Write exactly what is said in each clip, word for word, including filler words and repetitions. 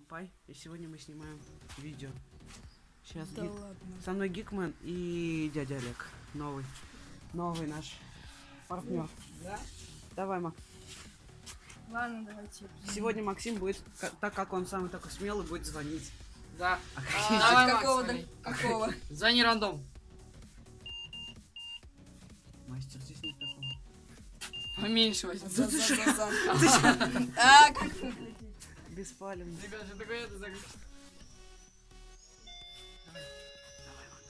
Пай, и сегодня мы снимаем видео. Сейчас Да Гик... ладно. Со мной Гикмен и дядя Олег. Новый. Новый наш партнер. Да? Давай, Макс. Ладно, давайте. Сегодня Максим будет, так как он самый такой смелый, будет звонить. Да. А А, Давай, какого, Макс, да, какого? Звони рандом. Мастер, здесь нет такого. Поменьше возьми. За, за, за, за. А, как выглядит? Беспалевный. Ребят, что такое это за... Давай, Макс.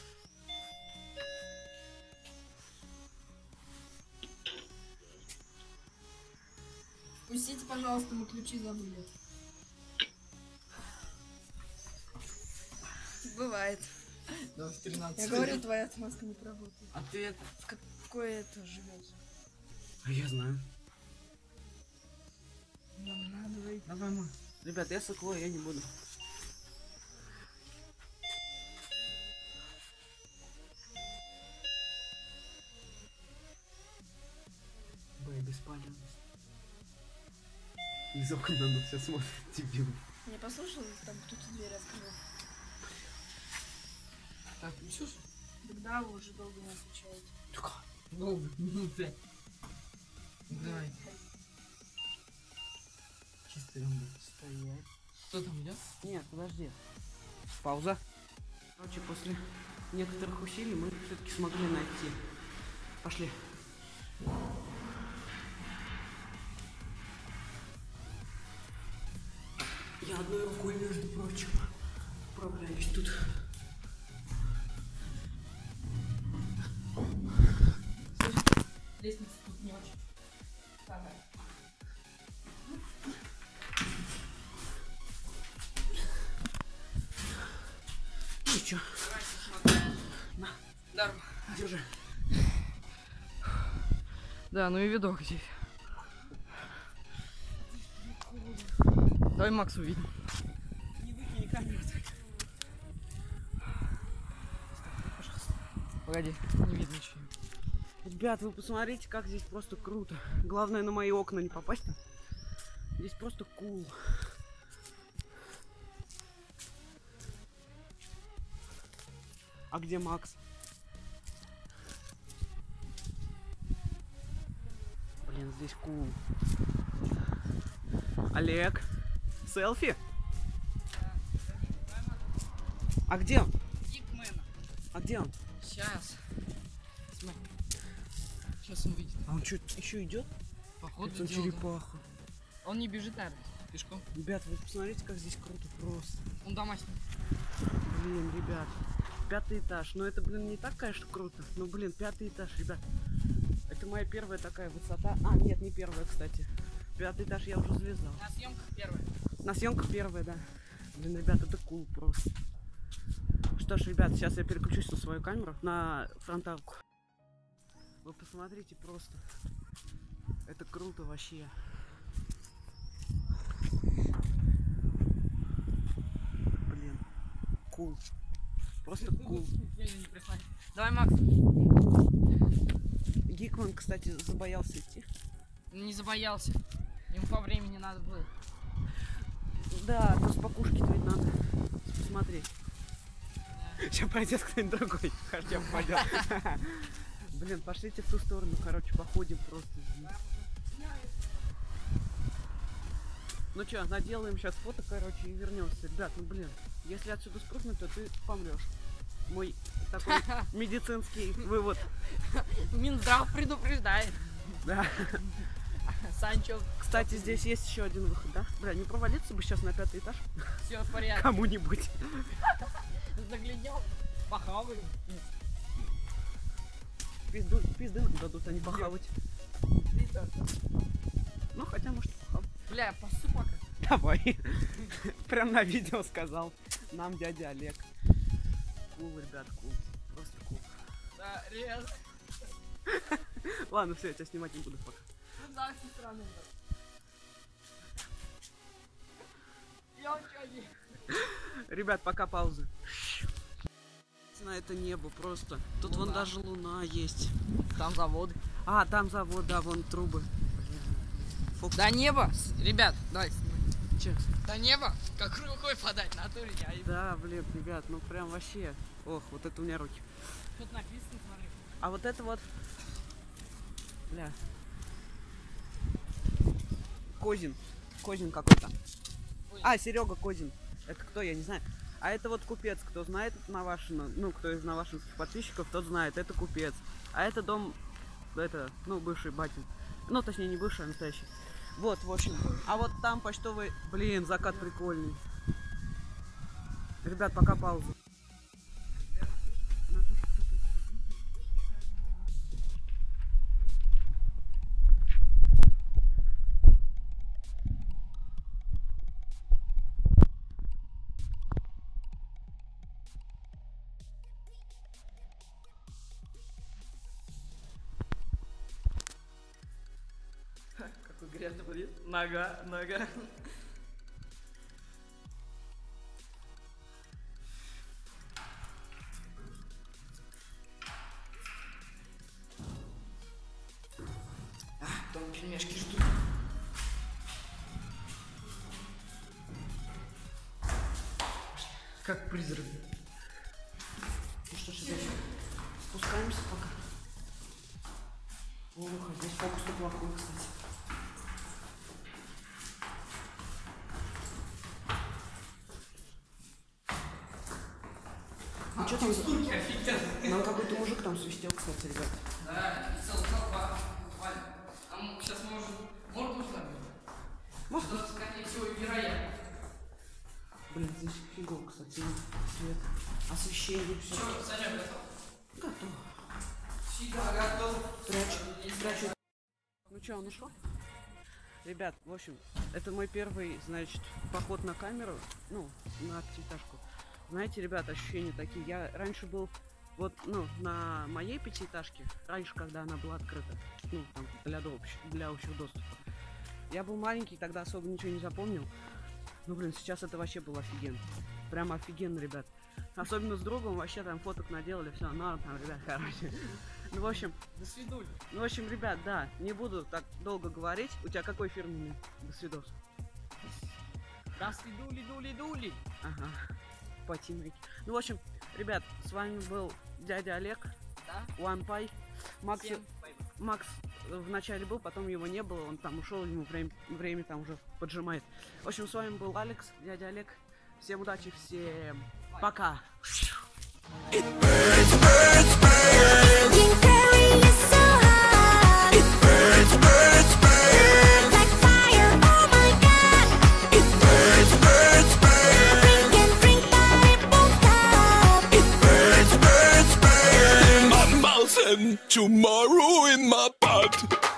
Пустите, пожалуйста, мы ключи забыли. Бывает. Да, в тринадцать. Я говорю, твоя отмазка не проработает. А ты это... В какое это живет? А я знаю. Нам надо выйти. Давай, Макс. Ребят, я сокло, я не буду. Бэй, беспалевность. Из окна на нас все смотрит, дебил. Не послушал, там кто-то дверь открыл. Так, ну что ж? Тогда вы уже долго не отвечаете. Долго, минут пять. Давай. Чисто рандом. Стоять. Кто там идет? Нет, подожди. Пауза. Короче, после некоторых усилий мы все-таки смогли найти. Пошли. Я одной рукой, между прочим, управляюсь тут. Лестница тут не очень. Давай. Ну чё? На, Здорово. держи. Да, ну и видок здесь. Давай Макс увидим. Не выкини камеру. Погоди, не видно ничего. Ребят, вы посмотрите, как здесь просто круто. Главное, на мои окна не попасть. Здесь просто кул. А где Макс? Блин, здесь кул. Олег, селфи? А где он? Гикмен. А где он? Сейчас. Смотри. Сейчас он выйдет. А он что, еще идет? Походу Это он делал. черепаха. Он не бежит, наверное, пешком. Ребят, вы посмотрите, как здесь круто просто. Он дома снимет. Блин, ребят, пятый этаж. Ну это, блин, не так, конечно, круто. Но, блин, пятый этаж, ребят. Это моя первая такая высота. А, нет, не первая, кстати. Пятый этаж я уже залезал. На съемках первая. На съемках первая, да. Блин, ребят, это кул просто. Что ж, ребят, сейчас я переключусь на свою камеру, на фронталку. Вы посмотрите просто. Это круто вообще. Блин, кул. Просто кул. Давай, Макс. Гикман, кстати, забоялся идти. Не забоялся. Ему по времени надо было. Да, то с покушки-то ведь надо посмотреть. Сейчас пойдет кто-нибудь другой, хотя бы пойдет. Блин, пошлите в ту сторону, короче, походим просто. Ну что, наделаем сейчас фото, короче, и вернемся. Ребят, ну блин, если отсюда спрыгнуть, то ты помрешь. Мой такой медицинский вывод. Минздрав предупреждает. Да. Санчо. Кстати, здесь есть еще один выход, да? Бля, не провалиться бы сейчас на пятый этаж Все в порядке. кому-нибудь. Заглядел. Похавали. Пизду, пизды нам дадут, они похавать. Ну, хотя, может, похавать. Бля, пасу пока. Давай. Прям на видео сказал. Нам дядя Олег. Кул, ребят, кул. Просто кул. Да, реально. Ладно, все, я тебя снимать не буду пока. Ну да, со стороны. Я учёный. Ребят, пока пауза. На это небо просто. Тут Луна. вон даже луна есть. Там завод. А, там завод, да, вон трубы. Фокус. Да небо. С- Ребят, давай. снимай. Че? До неба? Как рукой подать, в натуре я ебу. Да, блин, ребят, ну прям вообще. Ох, вот это у меня руки. Тут написано, смотри. А вот это вот... Бля. Козин. Козин какой-то. А, Серега Козин. Это кто, я не знаю. А это вот купец, кто знает Навашино, ну, кто из навашинских подписчиков, тот знает, это купец. А это дом, это, ну, бывший батин. Ну, точнее, не бывший, а настоящий. Вот, в общем. А вот там почтовый... Блин, закат прикольный. Ребят, пока пауза. Какой грязный подъезд. Нога, нога. Там пельмешки ждут. Как призрак. Ну что ж, ребят, спускаемся пока. Ох, а здесь фокус-то плохой, кстати. Ну что там? Текстурки офигенные. Нам какой-то мужик там свистел, кстати, ребят. Да, и целая толпа. Буквально. А сейчас может морду сломить. Может. Что, скорее всего, вероятно. Блин, здесь фигово, кстати, свет, освещение, все. Что, Саня, готов? Готово. Всегда готов. Прячу, прячу. Ну что, он ушел? Ребят, в общем, это мой первый, значит, поход на камеру, ну, на пятиэтажку. Знаете, ребят, ощущения такие. Я раньше был вот, ну, на моей пятиэтажке, раньше, когда она была открыта, ну, там, для, для общего доступа. Я был маленький, тогда особо ничего не запомнил. Ну, блин, сейчас это вообще было офигенно. Прям офигенно, ребят. Особенно с другом вообще там фоток наделали, все, ну, там, ребят, короче. Ну, в общем... До свидули. Ну, в общем, ребят, да, не буду так долго говорить. У тебя какой фирменный? До свидос. До свидули, дули, дули. Ага, по тиммейке. Ну, в общем, ребят, с вами был дядя Олег, Да? OnePie. Макс, Всем бай-бай. Макс вначале был, потом его не было, он там ушел, ему время, время там уже поджимает. В общем, с вами был Алекс, дядя Олег. Всем удачи, всем пока. It burns, burns, burns. You carry it so hard. It burns, burns, burns. Like fire, oh my God. It burns, burns, burns. Drink and drink, but it won't stop. It burns, burns, burns. In my mouth and tomorrow in my butt.